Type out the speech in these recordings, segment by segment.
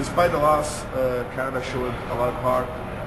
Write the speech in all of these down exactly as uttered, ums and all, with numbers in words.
despite the loss, uh, Canada showed a lot of heart,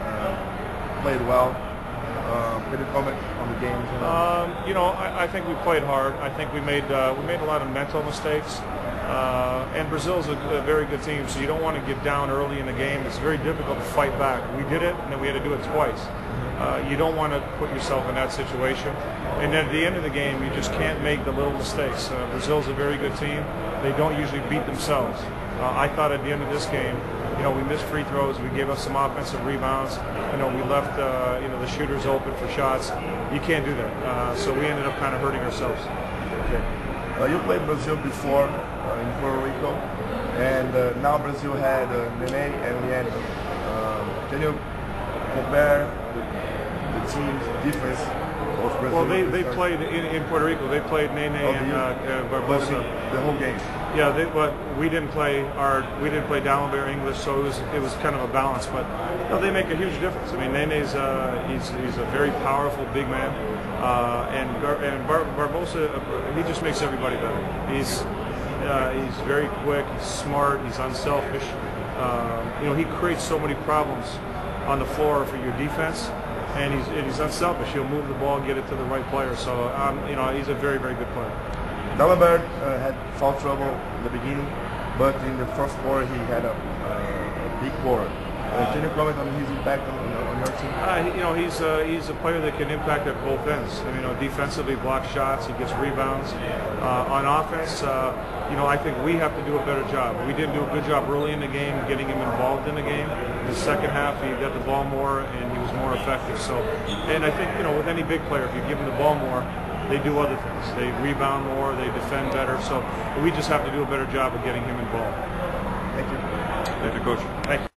uh, played well. Uh, can you comment on the game? Um, you know, I, I think we played hard. I think we made uh, we made a lot of mental mistakes. Uh, and Brazil's a, a very good team, so you don't want to get down early in the game. It's very difficult to fight back. We did it, and then we had to do it twice. Uh, you don't want to put yourself in that situation. And then at the end of the game, you just can't make the little mistakes. Uh, Brazil's a very good team. They don't usually beat themselves. Uh, I thought at the end of this game, you know, we missed free throws. We gave us some offensive rebounds. You know, we left, uh, you know, the shooters open for shots. You can't do that. Uh, so we ended up kind of hurting ourselves. Okay. Uh, you played Brazil before uh, in Puerto Rico, and uh, now Brazil had uh, Nene and Leandro. Uh, can you compare the, the team's difference of Brazil? Well, they, they played in, in Puerto Rico. They played Nene oh, and uh, uh, Barbosa the whole game. Yeah, they, but we didn't play our we didn't play Dalembert English, so it was it was kind of a balance. But you know, they make a huge difference. I mean, Nene's uh, he's he's a very powerful big man, uh, and Gar and Bar Barbosa uh, he just makes everybody better. He's uh, he's very quick, he's smart, he's unselfish. Uh, you know, he creates so many problems on the floor for your defense, and he's and he's unselfish. He'll move the ball, get it to the right player. So um, you know, he's a very very good player. Dalembert uh, had foul trouble in the beginning, but in the first quarter he had a, uh, a big quarter. Uh, can you comment on his impact on, on your team? Uh, you know, he's uh, he's a player that can impact at both ends. I mean, you know, defensively, block shots, he gets rebounds. Uh, on offense, uh, you know, I think we have to do a better job. We didn't do a good job early in the game, getting him involved in the game. In the second half, he got the ball more and he was more effective. So, and I think, you know, with any big player, if you give him the ball more, they do other things. They rebound more, they defend better. So we just have to do a better job of getting him involved. Thank you. Thank you, Coach. Thank you.